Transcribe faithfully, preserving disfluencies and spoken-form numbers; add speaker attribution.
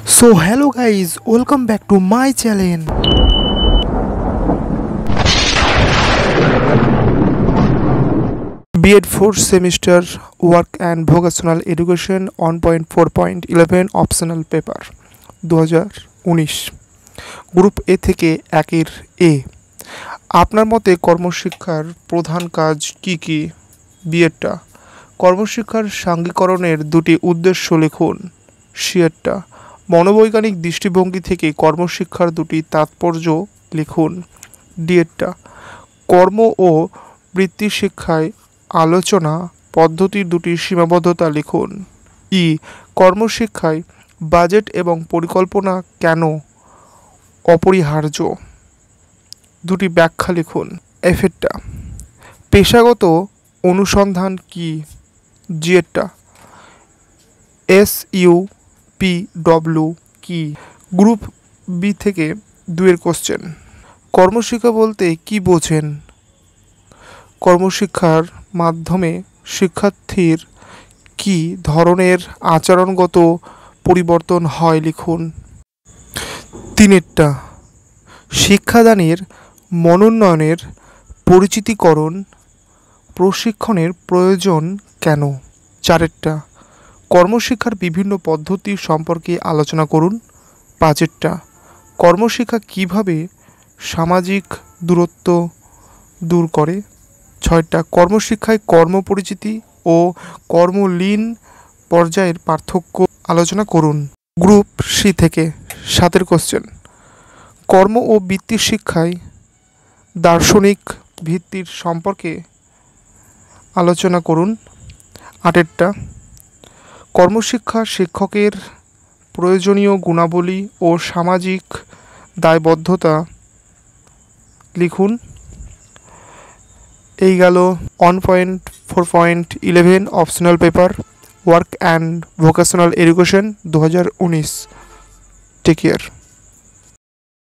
Speaker 1: So hello guys, welcome back to my channel. B.Ed fourth semester work and vocational education one point four point eleven optional paper twenty nineteen group A থেকে একের এ। আপনার মতে কর্মশিক্ষার প্রধান কাজ কি কি? বিএডটা। কর্মশিক্ষার সাঙ্গীকরণের দুটি উদ্দেশ্য লিখুন। সিএডটা। মনোবৈজ্ঞানিক দৃষ্টিভঙ্গি থেকে কর্মশিক্ষার দুটি তাৎপর্য লিখুন। ডিএডটা। কর্ম ও বৃত্তি শিক্ষায় আলোচনা পদ্ধতির দুটি সীমাবদ্ধতা লিখুন। ই কর্মশিক্ষায় বাজেট এবং পরিকল্পনা কেন অপরিহার্য? দুটি ব্যাখ্যা লিখুন। এফেরটা। পেশাগত অনুসন্ধান কি? জিএডটা। এস ইউ পি ডব্লিউ কি? গ্রুপ বি থেকে দুয়ের কোশ্চেন। কর্মশিক্ষা বলতে কি বোঝেন? কর্মশিক্ষার মাধ্যমে শিক্ষার্থীর কি ধরনের আচরণগত পরিবর্তন হয় লিখুন। তিনেরটা। শিক্ষাদানের মনোন্নয়নের পরিচিতিকরণ প্রশিক্ষণের প্রয়োজন কেন? চারেরটা। কর্মশিক্ষার বিভিন্ন পদ্ধতি সম্পর্কে আলোচনা করুন। পাঁচেরটা। কর্মশিক্ষা কিভাবে সামাজিক দূরত্ব দূর করে? ছয়টা। কর্মশিক্ষায় কর্মপরিচিতি ও কর্মলীন পর্যায়ের পার্থক্য আলোচনা করুন। গ্রুপ সি থেকে সাতের কোশ্চেন। কর্ম ও বৃত্তি শিক্ষায় দার্শনিক ভিত্তির সম্পর্কে আলোচনা করুন। আটেরটা। কর্মশিক্ষা শিক্ষকের প্রয়োজনীয় গুণাবলী ও সামাজিক দায়বদ্ধতা লিখুন। এই গেল one point four point eleven optional paper work and vocational education দু হাজার উনিশ। Take care.